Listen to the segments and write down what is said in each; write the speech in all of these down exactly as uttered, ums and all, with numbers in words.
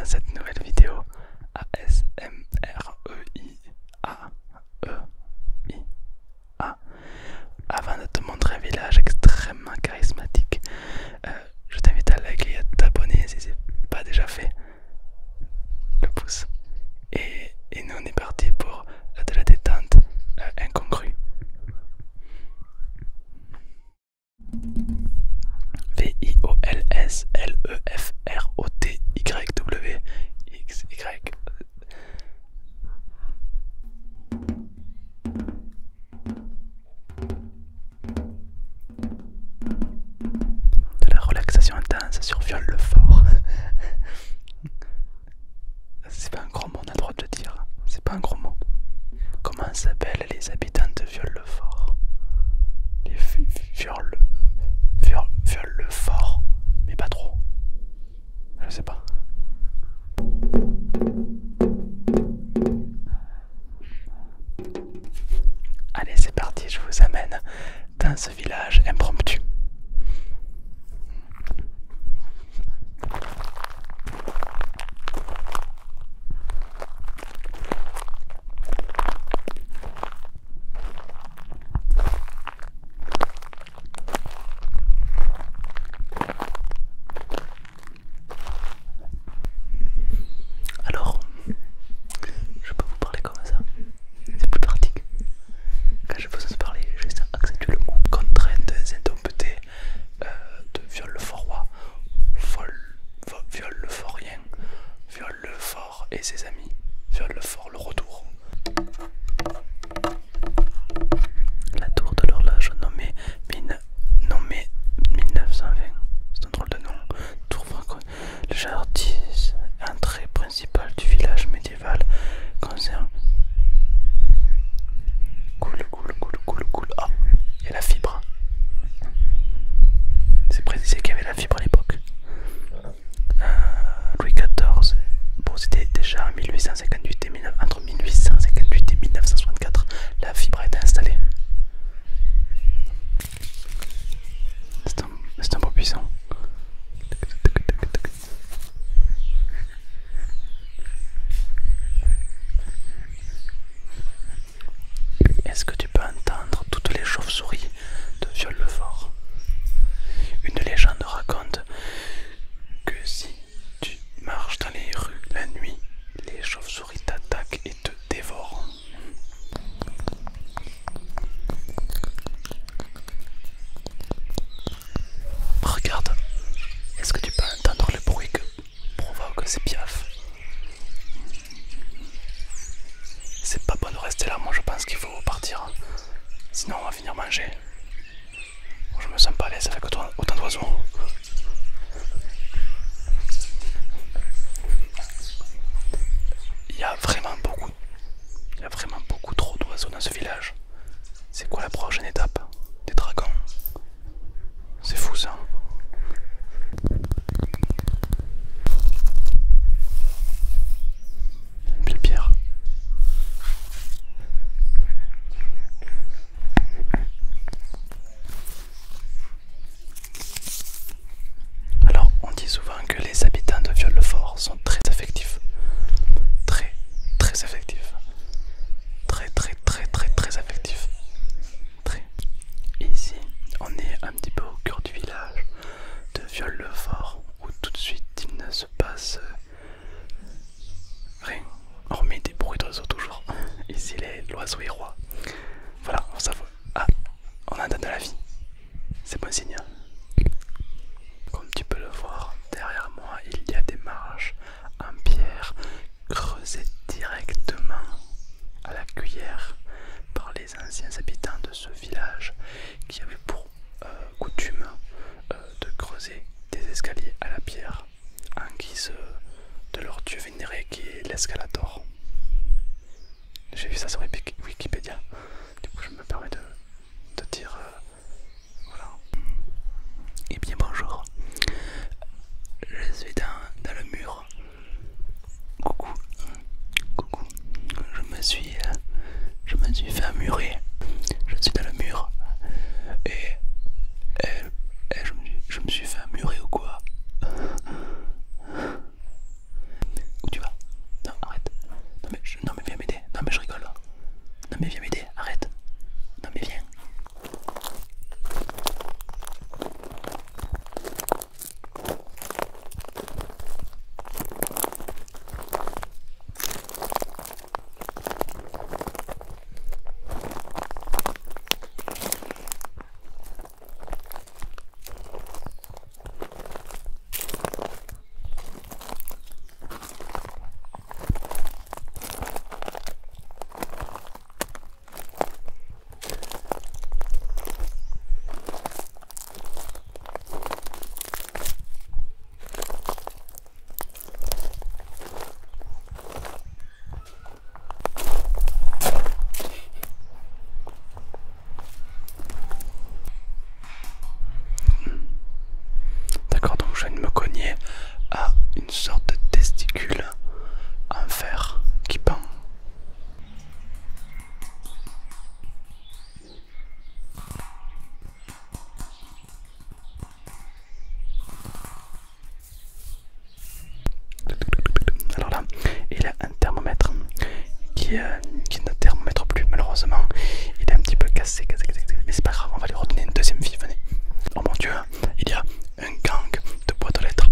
dans cette nouvelle vidéo A S M R E I A E I A. Avant de te montrer un village extrêmement charismatique, euh, je t'invite à liker et à t'abonner si ce n'est pas déjà fait. Le pouce. Et, et nous on est parti pour euh, de la détente euh, incongrue. V I O L S L E F R O T Y W X Y. De la relaxation intense sur Viol-le-Fort. C'est pas un gros mot, on a le droit de le dire. C'est pas un gros mot. Comment s'appellent les habitants de Viol-le-Fort? Les Viol... Viol... Viol-le-Fort. Mais pas trop. Je sais pas. Allez, c'est parti, je vous amène dans ce village impromptu. Alors, je peux vous parler comme ça, c'est plus pratique. Quand j'ai besoin de parler, juste accentuer le mot contraint des indomptés euh, de Viol-le-Fort-Roi, Viol-le-Fortien, Viol-le-Fort et ses amis, Viol-le-Fort le retour. La tour de l'horloge nommée, mine, nommée mille neuf cent vingt, c'est un drôle de nom. Tour franco, le jardin, entrée principale du village médiéval, concerne. Cool, cool, cool, cool, cool. Ah, il y a la fibre. C'est précisé qu'il y avait la fibre à l'époque. Euh, Louis quatorze, bon, c'était déjà en mille huit cent cinquante-huit et mille neuf cents, entre mille huit cent cinquante-huit et mille neuf cent soixante-quatre, la fibre a été installée. C'est un, c'est un beau puissant. Est-ce que tu peux entendre toutes les chauves-souris de Viol-le-Fort? Une légende raconte que si tu marches dans les rues la nuit, les chauves-souris t'attaquent et te dévorent. Regarde, est-ce que tu peux entendre le bruit que provoque ces piafs? C'est pas bon de rester là, moi je pense qu'il faut partir. Sinon on va finir manger. Je me sens pas à l'aise avec autant, autant d'oiseaux. Il y a vraiment beaucoup, il y a vraiment beaucoup trop d'oiseaux dans ce village. C'est quoi la prochaine étape? Des dragons? C'est fou ça. Une belle pierre. Alors, on dit souvent que les habitants de Viol-le-Fort sont très affectifs. Très, très affectifs. Très, très, très, très, très affectifs. Très. Ici, on est un petit peu au cœur du village de Viol-le-Fort, où tout de suite il ne se passe rien, hormis des bruits d'oiseaux toujours. Ici, l'oiseau est roi. Voilà, ça va. Ah, on entend de la vie. C'est bon signe. Comme tu peux le voir, derrière moi, il y a des marches en pierre creusées directement à la cuillère par les anciens habitants de ce village qui avaient pour euh, coutume euh, de creuser des escaliers à la pierre en guise de leur dieu vénéré qui est l'escalator. J'ai vu ça sur Wikipédia, du coup je me permets de, de dire euh, voilà. Et bien bonjour, je suis dans, dans le mur. Coucou, coucou, je me suis, euh, je me suis fait murer. Je suis dans le mur et, et, et je, me, je me suis fait murer ou quoi? je viens de me cogner à une sorte de testicule en fer qui pend. Alors là, il a un thermomètre qui, euh, qui ne thermomètre plus malheureusement. Il est un petit peu cassé, cassé, cassé, cassé. Mais c'est pas grave, on va lui redonner une deuxième vie, venez. Oh mon dieu, il y a un gang de boîtes aux lettres.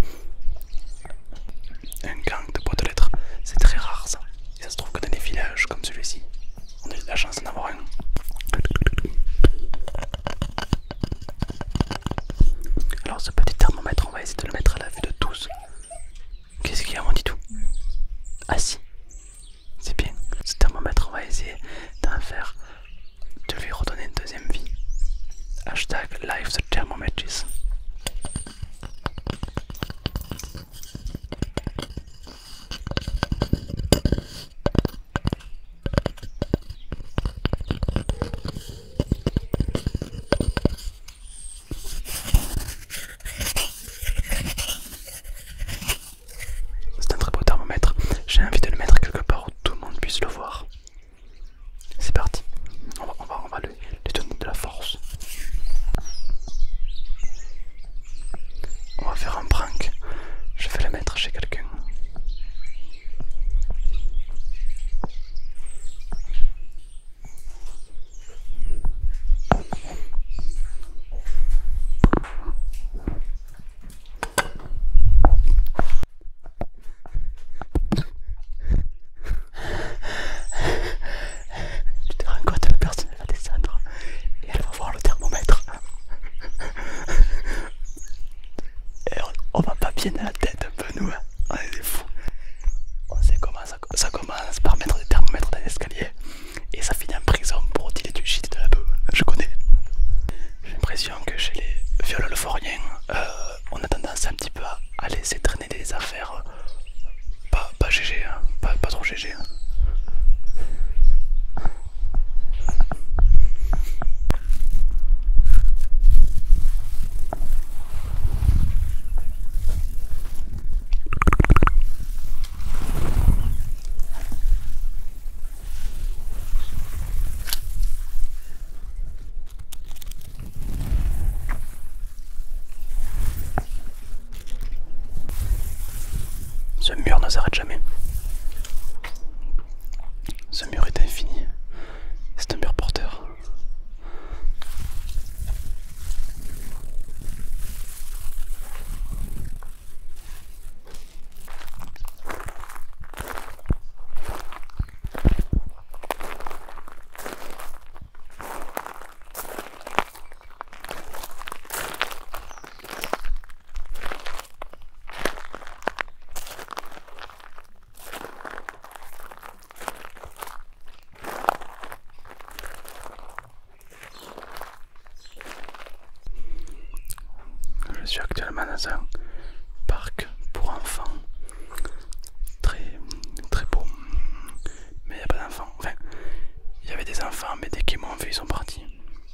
Un gang de boîtes aux lettres, c'est très rare ça. Et ça se trouve que dans les villages comme celui-ci, on a eu de la chance d'en avoir un. Alors ce petit thermomètre, on va essayer de le mettre à la vue de tous. Qu'est-ce qu'il y a, on dit tout? Ah si, c'est bien. Ce thermomètre, on va essayer d'en faire, de lui redonner une deuxième vie. Hashtag live the thermometers. C'est un très beau thermomètre. J'ai envie de le mettre quelque part où tout le monde puisse le voir. C'est parti. On va, on va, on va lui, lui donner de la force. On va faire un prank. Je vais le mettre chez quelqu'un. Tu te rends compte, la personne elle va descendre et elle va voir le thermomètre. Et on, on va pas bien à la tête un peu nous, hein. On est des fous. On sait comment ça, ça commence par mettre des thermomètres dans l'escalier et ça finit en prison pour dealer du shit de la beuh. Je connais. J'ai l'impression que chez les viololeforiens, euh, on a tendance un petit peu à, à laisser traîner des affaires. Euh, pas, pas G G, hein. pas, pas trop G G. Hein. Ce mur ne s'arrête jamais. Ce mur est infini. C'est un mur porteur. Je suis actuellement dans un parc pour enfants. Très, très beau. Mais il n'y a pas d'enfants. Enfin, il y avait des enfants, mais dès qu'ils m'ont vu, ils sont partis.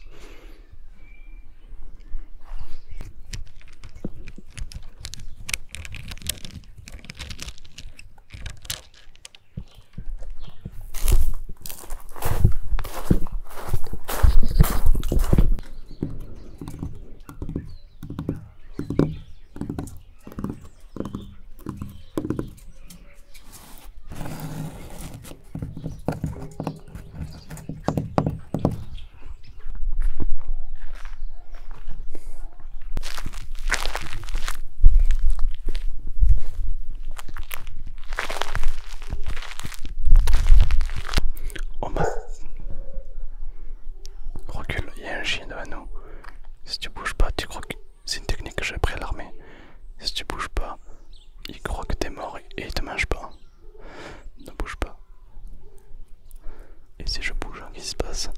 Recule, il y a un chien devant nous. Si tu bouges pas, tu crois que c'est une technique que j'ai appris à l'armée. Si tu bouges pas, il croit que t'es mort et il te mange pas. Ne bouge pas. Et si je bouge, qu'est-ce qui se passe?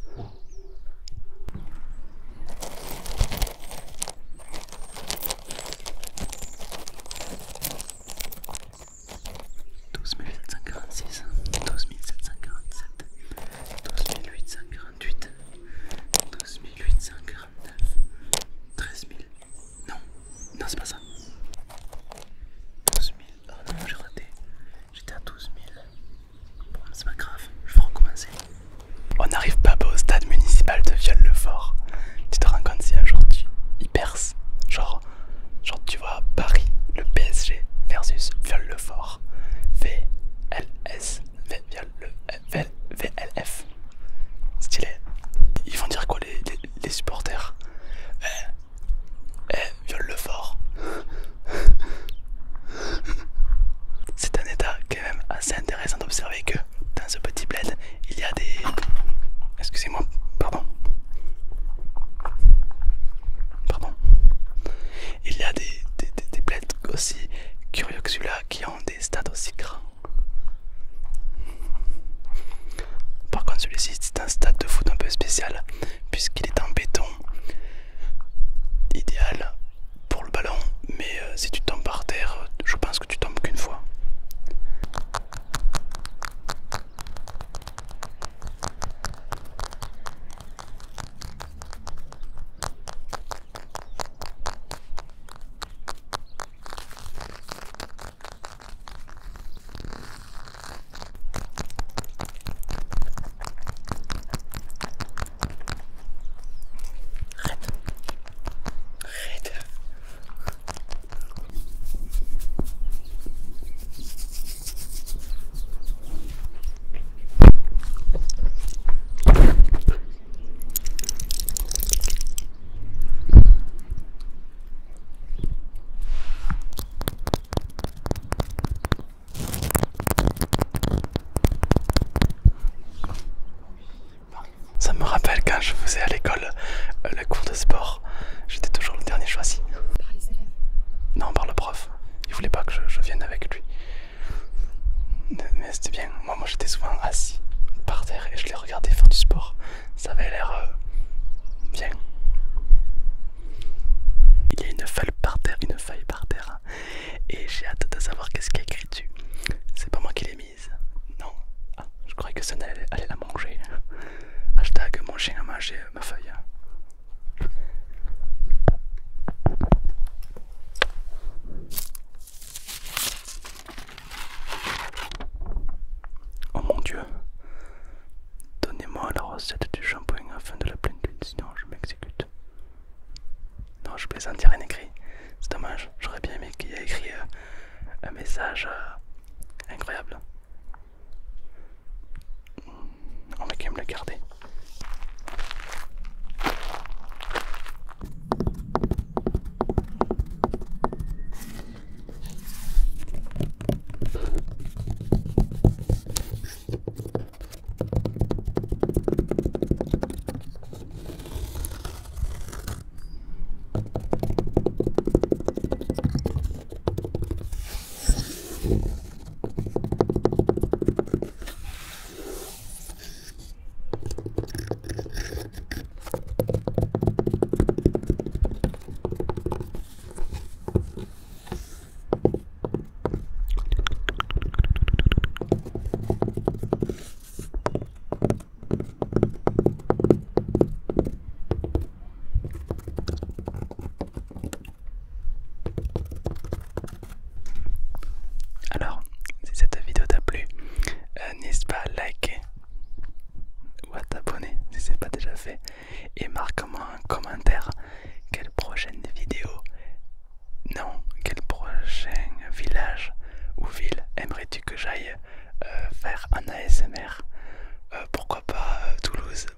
douze mille sept cent quarante-six, douze mille sept cent quarante-sept, douze mille huit cent quarante-huit, douze mille huit cent quarante-neuf, treize mille. Non, non c'est pas ça. versus Viol le Fort. V L S. V, viol le, v, V L F. Stylé. Ils vont dire quoi les, les, les supporters? Eh, eh, Viol le Fort. C'est un état quand même assez intéressant d'observer que dans ce petit bled, il y a des... Excusez-moi, pardon. Pardon. Il y a des, des, des, des bleds aussi curieux que celui-là qui ont des stades aussi grands. Par contre celui-ci c'est un stade de foot un peu spécial puisqu'il est en béton. Idéal pour le ballon, mais euh, si tu tombes par terre, je pense que tu tombes qu'une fois. Ça me rappelle quand je faisais à l'école euh, le cours de sport, j'étais toujours le dernier choisi. Par les élèves? Non, par le prof. Il voulait pas que je, je vienne avec lui. Mais c'était bien. Moi, moi j'étais souvent assis par terre et je les regardais faire du sport. Ça avait l'air euh, bien. Il y a une feuille par terre, une feuille par terre. Et j'ai hâte de savoir qu'est-ce qu'il y a écrit dessus. C'est pas moi qui l'ai mise. Non. Ah, je croyais que ça allait, allait la manger. Hashtag mon chien a mangé ma feuille. Oh mon Dieu. Donnez-moi la recette du shampoing afin de la pleine d'huile, sinon je m'exécute. Non, je plaisante, il n'y a rien écrit. C'est dommage, j'aurais bien aimé qu'il y ait écrit euh, un message euh, incroyable. On va quand même le garder. Alors, si cette vidéo t'a plu, euh, n'hésite pas à liker ou à t'abonner si ce n'est pas déjà fait et marque-moi un commentaire quelle prochaine vidéo, non, quel prochain village ou ville aimerais-tu que j'aille euh, faire un A S M R. euh, Pourquoi pas euh, Toulouse,